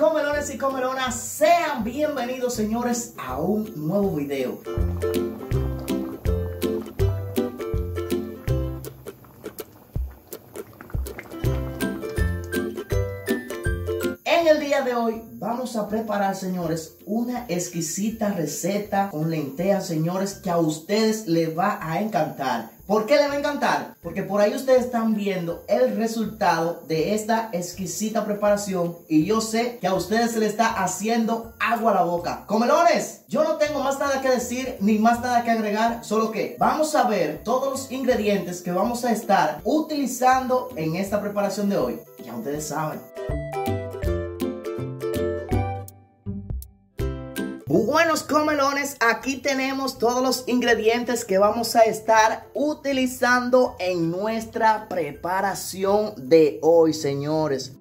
Comelones y comelonas, sean bienvenidos, señores, a un nuevo video. En el día de hoy vamos a preparar, señores, una exquisita receta con lentejas, señores, que a ustedes les va a encantar. ¿Por qué les va a encantar? Porque por ahí ustedes están viendo el resultado de esta exquisita preparación y yo sé que a ustedes se les está haciendo agua a la boca. Comelones, yo no tengo más nada que decir ni más nada que agregar, solo que vamos a ver todos los ingredientes que vamos a estar utilizando en esta preparación de hoy. Ya ustedes saben. Buenos comelones, aquí tenemos todos los ingredientes que vamos a estar utilizando en nuestra preparación de hoy, señores.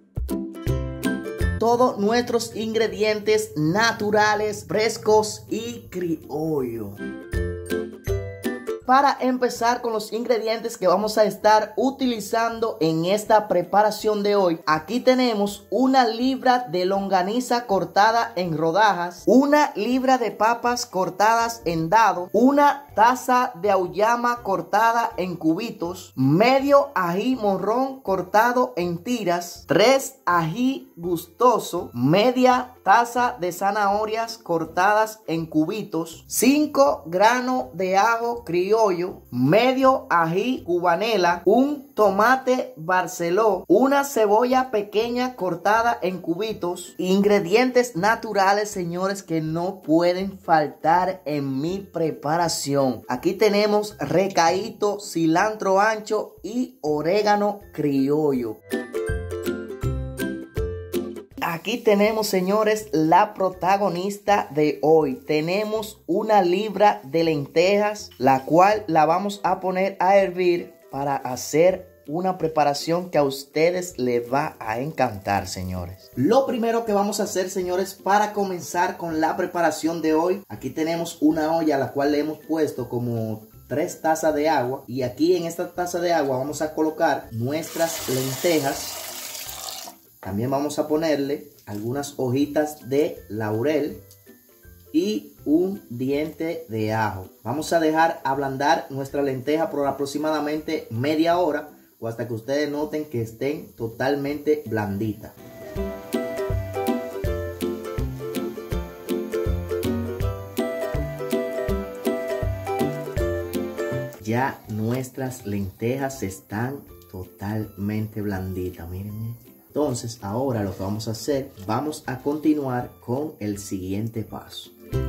Todos nuestros ingredientes naturales, frescos y criollos. Para empezar con los ingredientes que vamos a estar utilizando en esta preparación de hoy, aquí tenemos 1 libra de longaniza cortada en rodajas, 1 libra de papas cortadas en dados, 1 taza de auyama cortada en cubitos, medio ají morrón cortado en tiras, 3 ají gustoso, media taza de zanahorias cortadas en cubitos, 5 granos de ajo criollo, medio ají cubanela, 1 tomate barceló, 1 cebolla pequeña cortada en cubitos. Ingredientes naturales, señores, que no pueden faltar en mi preparación. Aquí tenemos recaíto, cilantro ancho y orégano criollo. Aquí tenemos, señores, la protagonista de hoy. Tenemos 1 libra de lentejas, la cual la vamos a poner a hervir para hacer una preparación que a ustedes les va a encantar, señores. Lo primero que vamos a hacer, señores, para comenzar con la preparación de hoy, aquí tenemos una olla a la cual le hemos puesto como 3 tazas de agua. Y aquí en esta taza de agua vamos a colocar nuestras lentejas. También vamos a ponerle algunas hojitas de laurel y 1 diente de ajo. Vamos a dejar ablandar nuestra lenteja por aproximadamente media hora o hasta que ustedes noten que estén totalmente blanditas. Ya nuestras lentejas están totalmente blanditas, miren. Entonces ahora lo que vamos a hacer, vamos a continuar con el siguiente paso.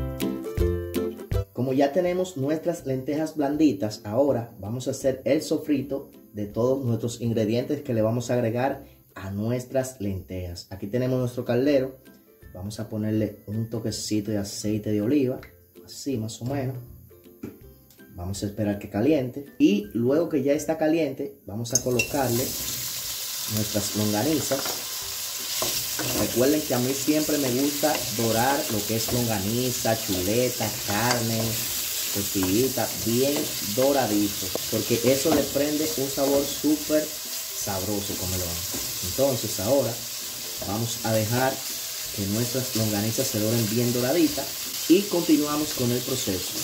Como ya tenemos nuestras lentejas blanditas, ahora vamos a hacer el sofrito de todos nuestros ingredientes que le vamos a agregar a nuestras lentejas. Aquí tenemos nuestro caldero, vamos a ponerle un toquecito de aceite de oliva, así más o menos. Vamos a esperar que caliente y luego que ya está caliente, vamos a colocarle nuestras longanizas. Recuerden que a mí siempre me gusta dorar lo que es longaniza, chuleta, carne, tortillita, bien doradito, porque eso le prende un sabor súper sabroso, comelones. Entonces ahora vamos a dejar que nuestras longanizas se doren bien doraditas y continuamos con el proceso.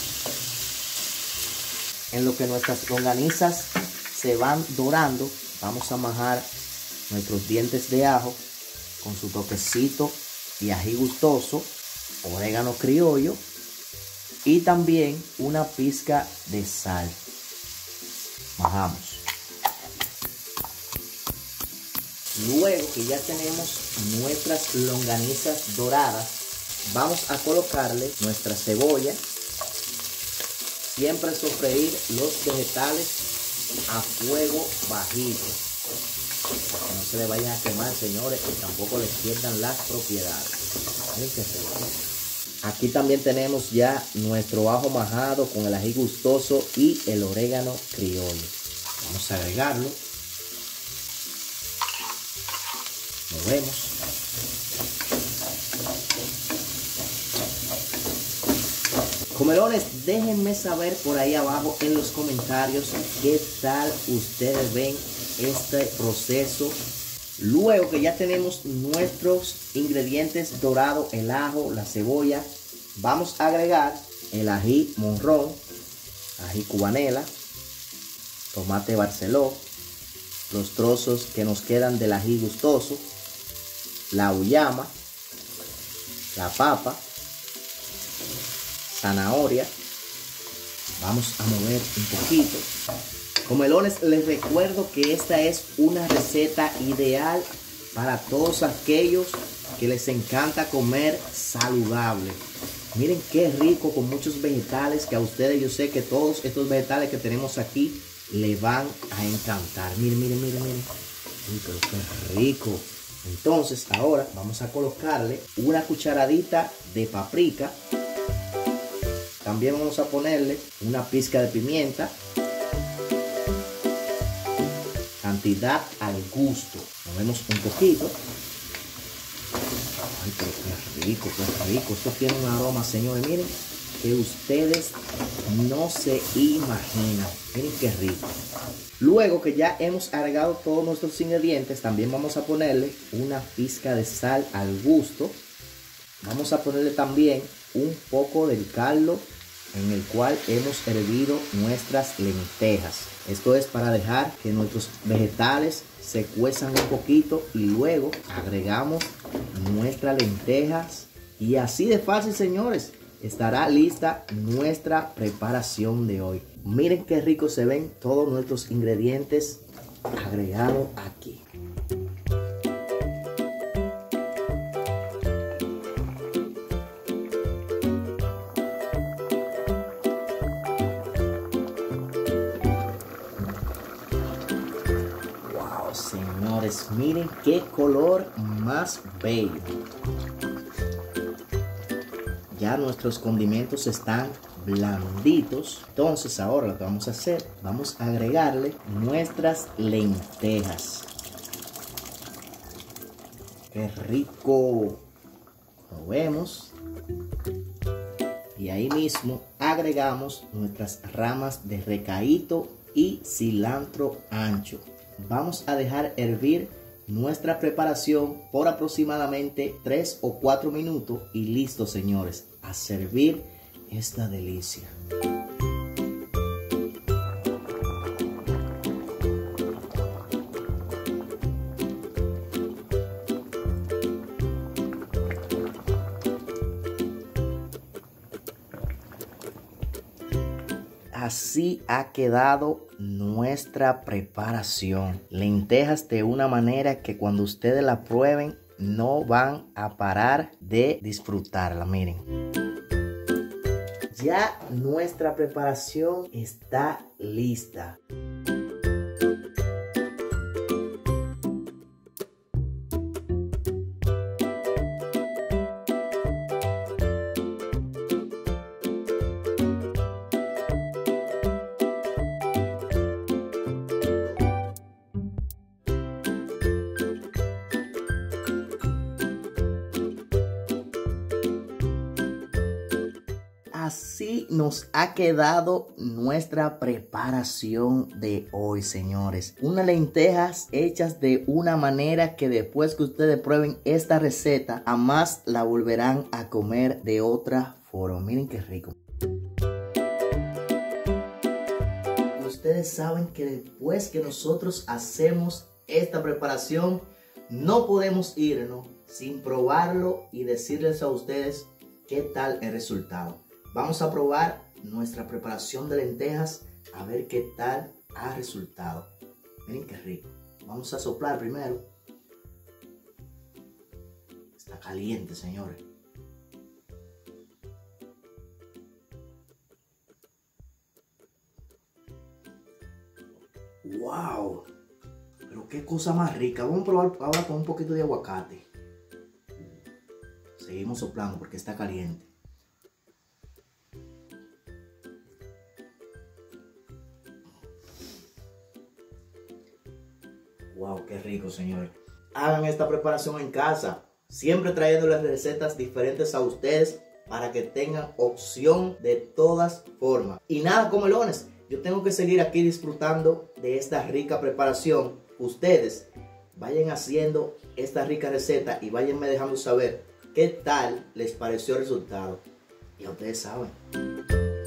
En lo que nuestras longanizas se van dorando, vamos a majar nuestros dientes de ajo con su toquecito de ají gustoso, orégano criollo y también una pizca de sal. Majamos. Luego que ya tenemos nuestras longanizas doradas, vamos a colocarle nuestra cebolla. Siempre sofreír los vegetales a fuego bajito, para que no se le vayan a quemar, señores, y tampoco les pierdan las propiedades. Miren qué rico. Aquí también tenemos ya nuestro ajo majado con el ají gustoso y el orégano criollo. Vamos a agregarlo. Movemos. Comelones, déjenme saber por ahí abajo en los comentarios qué tal ustedes ven este proceso Luego que ya tenemos nuestros ingredientes dorados, el ajo, la cebolla, vamos a agregar el ají morrón, ají cubanela, tomate barceló, los trozos que nos quedan del ají gustoso, la uyama, la papa, zanahoria. Vamos a mover un poquito. Comelones, les recuerdo que esta es una receta ideal para todos aquellos que les encanta comer saludable. Miren qué rico, con muchos vegetales que a ustedes, yo sé que todos estos vegetales que tenemos aquí les van a encantar. Miren, miren, miren, miren. Uy, pero qué rico. Entonces ahora vamos a colocarle una cucharadita de paprika. También vamos a ponerle una pizca de pimienta. Cantidad al gusto. Movemos un poquito. Ay, pero qué rico, qué rico. Esto tiene un aroma, señores. Miren, que ustedes no se imaginan. Miren qué rico. Luego que ya hemos agregado todos nuestros ingredientes, también vamos a ponerle una pizca de sal al gusto. Vamos a ponerle también un poco del caldo en el cual hemos hervido nuestras lentejas. Esto es para dejar que nuestros vegetales se cuezan un poquito y luego agregamos nuestras lentejas y así de fácil, señores, estará lista nuestra preparación de hoy. Miren qué rico se ven todos nuestros ingredientes agregados aquí. Señores, miren qué color más bello. Ya nuestros condimentos están blanditos. Entonces ahora lo que vamos a hacer, vamos a agregarle nuestras lentejas. Qué rico. Lo vemos. Y ahí mismo agregamos nuestras ramas de recaíto y cilantro ancho. Vamos a dejar hervir nuestra preparación por aproximadamente 3 o 4 minutos y listo, señores, a servir esta delicia. Así ha quedado nuestra preparación. Lentejas de una manera que cuando ustedes la prueben no van a parar de disfrutarla. Miren. Ya nuestra preparación está lista. Así nos ha quedado nuestra preparación de hoy, señores. Unas lentejas hechas de una manera que después que ustedes prueben esta receta, jamás la volverán a comer de otra forma. Miren qué rico. Ustedes saben que después que nosotros hacemos esta preparación, no podemos irnos sin probarlo y decirles a ustedes qué tal el resultado. Vamos a probar nuestra preparación de lentejas a ver qué tal ha resultado. Miren qué rico. Vamos a soplar primero. Está caliente, señores. ¡Wow! Pero qué cosa más rica. Vamos a probar ahora con un poquito de aguacate. Seguimos soplando porque está caliente. Wow, qué rico, señores. Hagan esta preparación en casa, siempre trayéndoles recetas diferentes a ustedes para que tengan opción de todas formas. Y nada, comelones, yo tengo que seguir aquí disfrutando de esta rica preparación. Ustedes vayan haciendo esta rica receta y váyanme dejando saber qué tal les pareció el resultado. Ya ustedes saben.